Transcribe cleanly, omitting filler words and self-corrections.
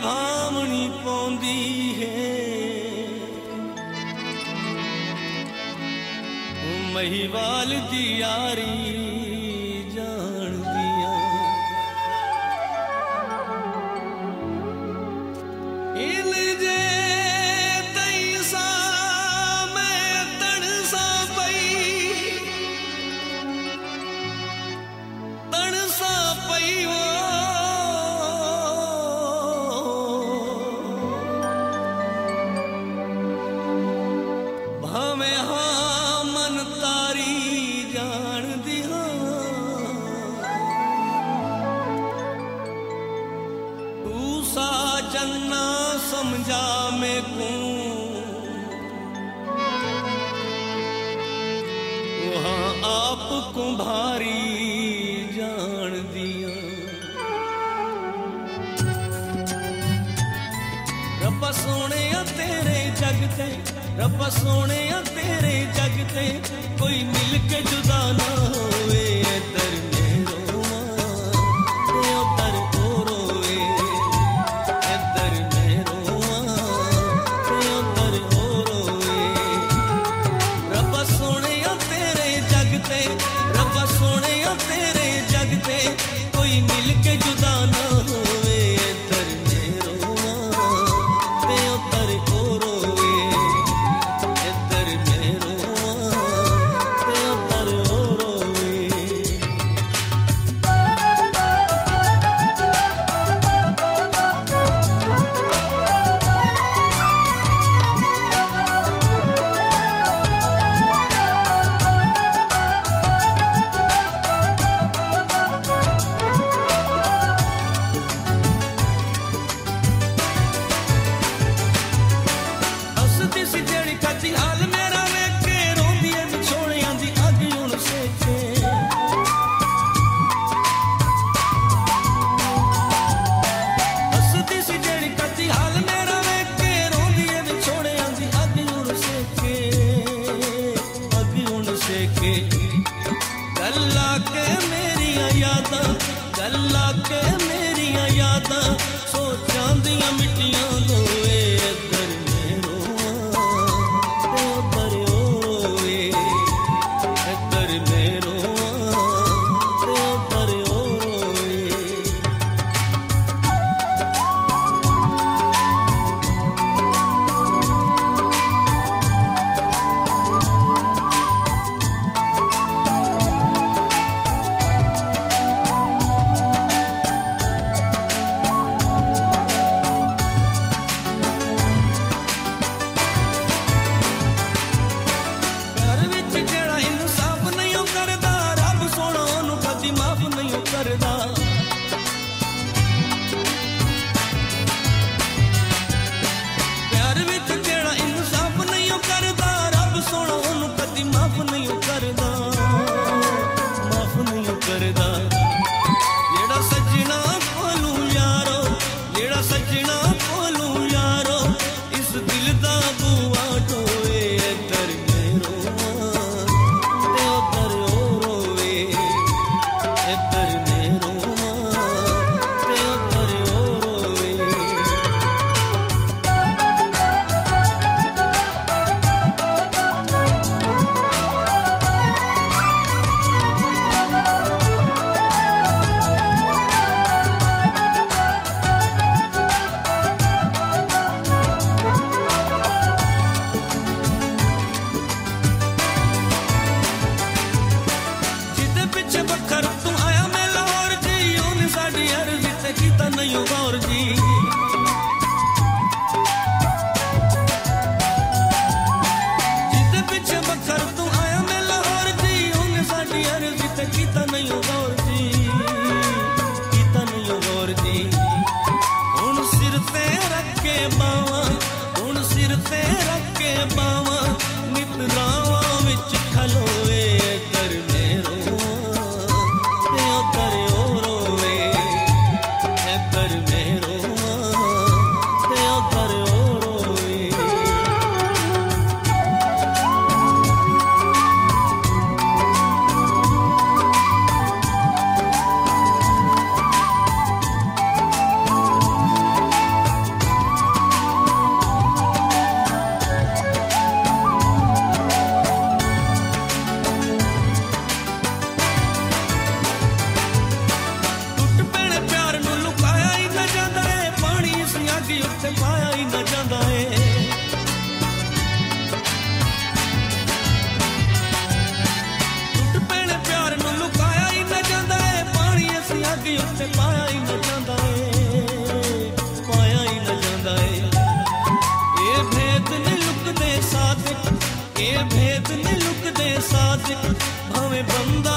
भावनी पौंदी है महिवाल दी यारी जान दिया इल जे तैसा मैं तड़सा पई वो भावे हाँ मन तारी जान दिया तू सा जन्ना समझा में को वहाँ आप कुम्हारी जान दिया रब्बा सोने तेरे जगते रब्बा सोने तेरे जगते कोई मिल के जुदा ना होवे इधर में रोवा उधर ओ रोवे इधर में रोवा उधर ओ रोवे रब्बा सोने तेरे जगते रब्बा सोने तेरे जगते कोई मिल के जुदा ना होवे इधर में रोवा उधर ओ रोवे इधर में रोवा उधर ओ रोवे हसदी सी जेड़ी कच्ची हाल मेरा वेख के रोंदी ऐ विछोड़ियां दी अग हुण सेके हसदी सी जेड़ी कच्ची हाल मेरा वेख के रोंदी ऐ विछोड़ियां दी अग हुण सेके गल्ला के मेरियां यादां गल्ला के मेरियां यादां सोचां दियां मिट्टियां दोए इधर में रोवा उधर ओ रोवे इधर में रोवा उधर ओ रोवे घर विच जेड़ा इंसाफ नहीं करदा रब सोना ओनू कदी माफ नहीं करदा प्यार विच जेड़ा इंसाफ नहीं करदा रब सोना ओनू कदी माफ नहीं करदा जेड़ा सजना कोलू यारो जेड़ा सजना कोलू यारो इस दिल दा बुआ टोए इधर में रोवा उधर ओ रोवे इधर में रोवा उधर ओ रोवे जिदे पिछे बखर तू आया मैं लाहौर जी ओने साडी अर्जी ते कीता नहीं गौर जी जिदे पिछे बखर तू आया मैं लाहौर जी ओने साडी अर्जी ते कीता नहीं गौर जी हुण सिर ते रख के बावा हुण सिर ते रख के बावा नित रावां विच खलोए इधर में रोवा ते पाया ही न जांदा ए, पाया ही न जांदा ए। ये भेद ने लुकदे सादिक, ये भेद ने लुकदे सादिक, भावें बंदा